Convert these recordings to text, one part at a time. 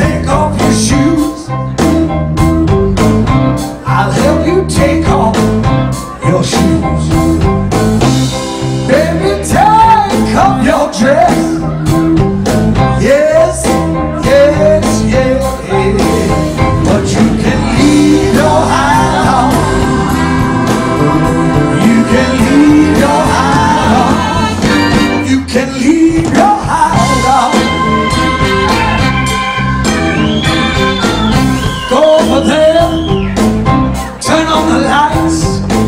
take off your shoes. I'll help you take off your shoes. Baby, take off your dress. Yes, yes, yes. But you can leave your hat on. You can leave your hat on. You can leave your hat on. Go over there, turn on the lights.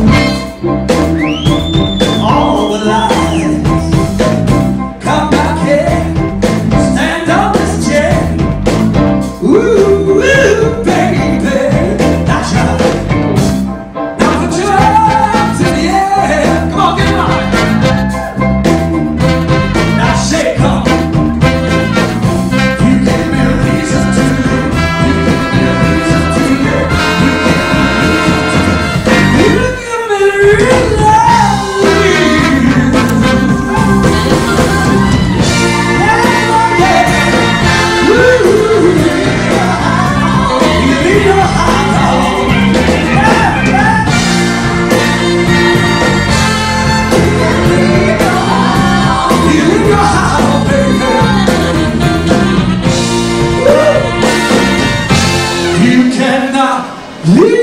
All the lights. Come back here, stand on this chair. Ooh, ooh, baby. Now shut up. Now put your hands in the air. Come on, get on. Now shake on. You gave me a reason to. You gave me a reason to. You gave me a reason to. You cannot leave.